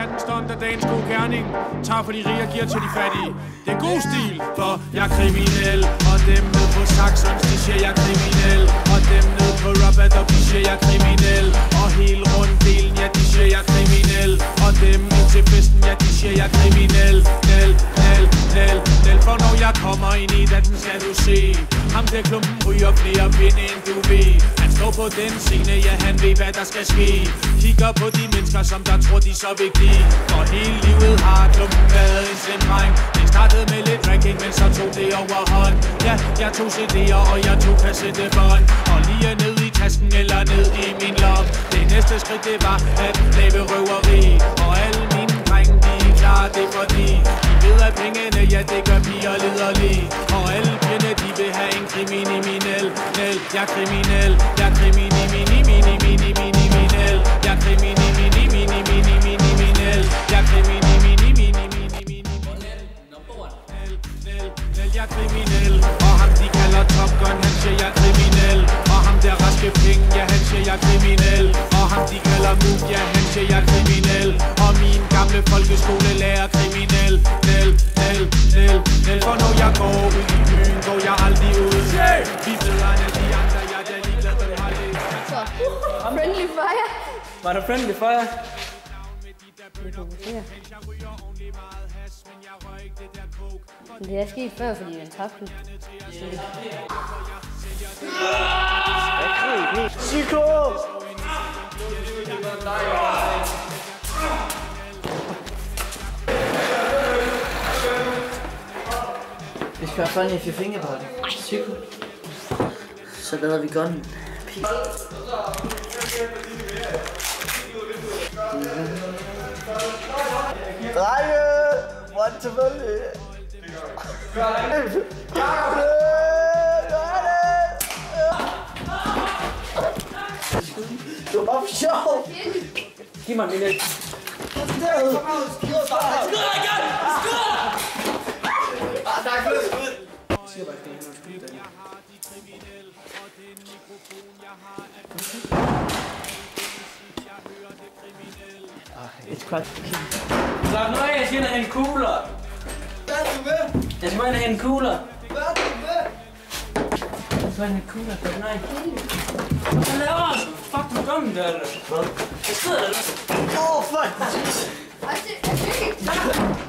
natten stund af dagens god gerning. Tager for de rige og giver til de fattige. Det er god stil, for jeg er kriminel. Og dem ned på Saxons, de siger jeg er kriminel. Og dem ned på Rabattop, de siger jeg er kriminel. Og hele runddelen, ja, de siger jeg er kriminel. Og dem ind til festen, ja, de siger jeg er kriminel. Nel, for når jeg kommer ind i den, skal du se. Ham der klumpen ryger flere pinde, end du ved. Han står på den scene, ja, han ved, hvad der skal ske. Kigger på de mennesker, som der tror, de er så vigtige. For hele livet har klumpen været en slem dreng. Det startede med lidt drinking, men så tog det overhånd. Ja, jeg tog CD'er, og jeg tog kassettebånd. Og lige ned i tasken, eller ned i min lom. Det næste skridt, det var at lave røveri. Og alle mine drenge, de er klar, det er fordi de ved at pengene, ja, det gør piger liderlige. Og alle pigerne, de vil have en kriminel. Jeg er kriminel, jeg er kriminel. Jeg er kriminel, jeg er kriminel. Jeg er kriminel, og ham de kalder Top Gun, han siger jeg er kriminel. Og ham der raske penge, ja, han siger jeg er kriminel. Og ham de kalder Mook, ja, han siger jeg er kriminel. Og min gamle folkeskolelærer kriminel. For når jeg går ud i byen, går jeg aldrig ud. Vi bedre end de andre, jeg er ligeglad, dem har det. Friendly fire. Var der friendly fire? Det er sket før, fordi den tabte. Psyko! Det skal være funny if you think about it. Psyko. Så lader vi gunnen. Drenge! One to volley! Du var for sjov! Giv mig en lille. Skyd igen! Tak for det skud! Siger bare ikke, det er It's quite Slap nu af, jeg skal ind og hente kugler. Hvad er du med? Jeg skal ind og hente kugler. Hvad er du med? Jeg skal ind og hente kugler, for nej. Hvad laver du? Fuck, du kom der, eller? Hvad? Jeg sidder der. Åh, fuck! I see.